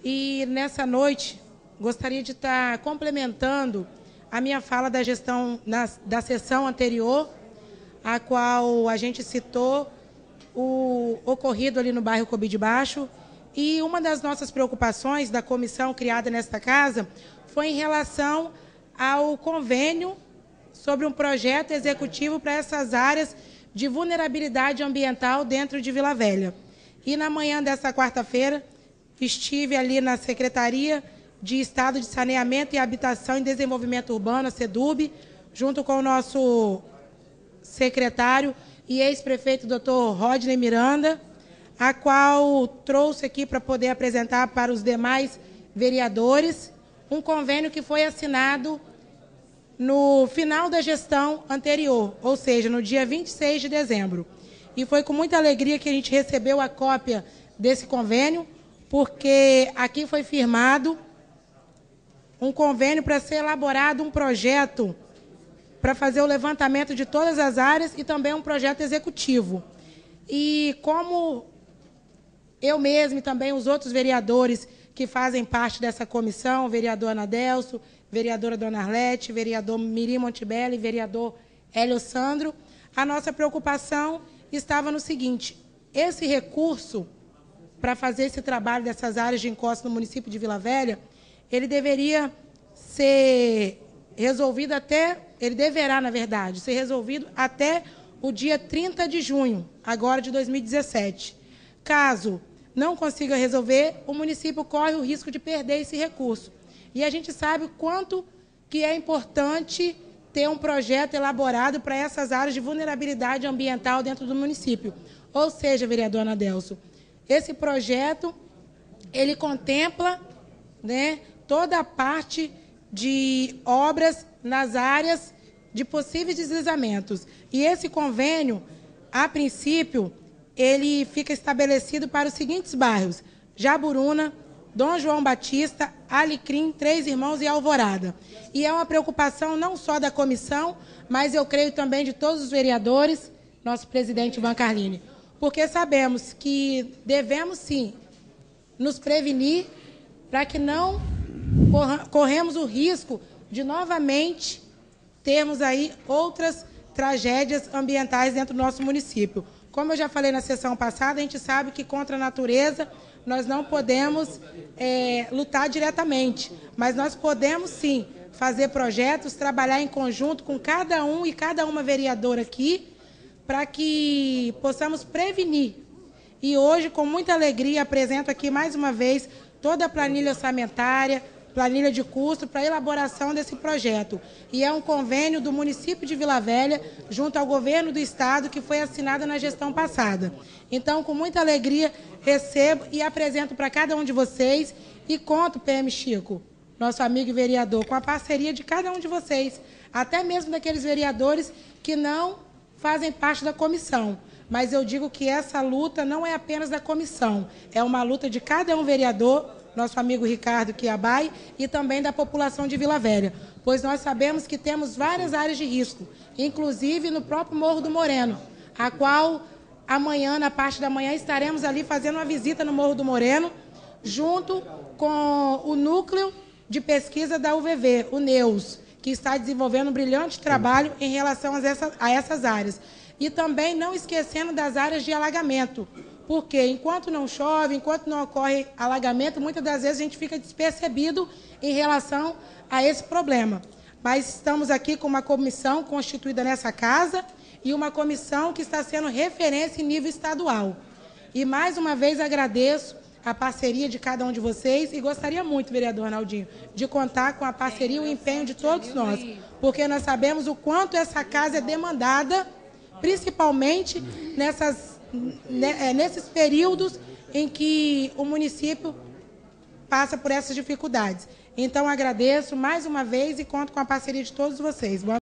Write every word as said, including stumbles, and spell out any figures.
E nessa noite gostaria de estar complementando a minha fala da gestão na, da sessão anterior, a qual a gente citou o ocorrido ali no bairro Cobi de Baixo. E uma das nossas preocupações da comissão criada nesta casa foi em relação ao convênio sobre um projeto executivo para essas áreas de vulnerabilidade ambiental dentro de Vila Velha. E na manhã desta quarta-feira, estive ali na Secretaria de Estado de Saneamento e Habitação e Desenvolvimento Urbano, a SEDUB, junto com o nosso secretário e ex-prefeito, doutor Rodney Miranda, a qual trouxe aqui para poder apresentar para os demais vereadores um convênio que foi assinado no final da gestão anterior, ou seja, no dia vinte e seis de dezembro. E foi com muita alegria que a gente recebeu a cópia desse convênio, porque aqui foi firmado um convênio para ser elaborado um projeto para fazer o levantamento de todas as áreas e também um projeto executivo. E como eu mesmo e também os outros vereadores que fazem parte dessa comissão, o vereador Anadelso, vereadora Dona Arlete, vereador Mirim Montebelli, vereador Hélio Sandro, a nossa preocupação estava no seguinte: esse recurso para fazer esse trabalho dessas áreas de encosto no município de Vila Velha, ele deveria ser resolvido até, ele deverá, na verdade, ser resolvido até o dia trinta de junho, agora de dois mil e dezessete. Caso não consiga resolver, o município corre o risco de perder esse recurso. E a gente sabe o quanto que é importante ter um projeto elaborado para essas áreas de vulnerabilidade ambiental dentro do município. Ou seja, vereador Anadelso, esse projeto, ele contempla, né, toda a parte de obras nas áreas de possíveis deslizamentos. E esse convênio, a princípio, ele fica estabelecido para os seguintes bairros: Jaburuna, Dom João Batista, Alecrim, Três Irmãos e Alvorada. E é uma preocupação não só da comissão, mas eu creio também de todos os vereadores, nosso presidente Ivan Carlini, porque sabemos que devemos, sim, nos prevenir para que não corremos o risco de novamente termos aí outras tragédias ambientais dentro do nosso município. Como eu já falei na sessão passada, a gente sabe que contra a natureza nós não podemos é, lutar diretamente, mas nós podemos, sim, fazer projetos, trabalhar em conjunto com cada um e cada uma vereadora aqui, para que possamos prevenir. E hoje, com muita alegria, apresento aqui mais uma vez toda a planilha orçamentária, planilha de custo para a elaboração desse projeto. E é um convênio do município de Vila Velha, junto ao governo do estado, que foi assinado na gestão passada. Então, com muita alegria, recebo e apresento para cada um de vocês e conto, P M Chico, nosso amigo e vereador, com a parceria de cada um de vocês, até mesmo daqueles vereadores que não fazem parte da comissão. Mas eu digo que essa luta não é apenas da comissão, é uma luta de cada um vereador, nosso amigo Ricardo Quiabai, e também da população de Vila Velha, pois nós sabemos que temos várias áreas de risco, inclusive no próprio Morro do Moreno, a qual amanhã, na parte da manhã, estaremos ali fazendo uma visita no Morro do Moreno, junto com o núcleo de pesquisa da U V V, o NEUS, que está desenvolvendo um brilhante trabalho em relação a essas, a essas áreas. E também não esquecendo das áreas de alagamento, porque enquanto não chove, enquanto não ocorre alagamento, muitas das vezes a gente fica despercebido em relação a esse problema. Mas estamos aqui com uma comissão constituída nessa casa e uma comissão que está sendo referência em nível estadual. E mais uma vez agradeço a parceria de cada um de vocês e gostaria muito, vereador Arnaldinho, de contar com a parceria e o empenho de todos nós, porque nós sabemos o quanto essa casa é demandada, principalmente nessas, nesses períodos em que o município passa por essas dificuldades. Então, agradeço mais uma vez e conto com a parceria de todos vocês. Boa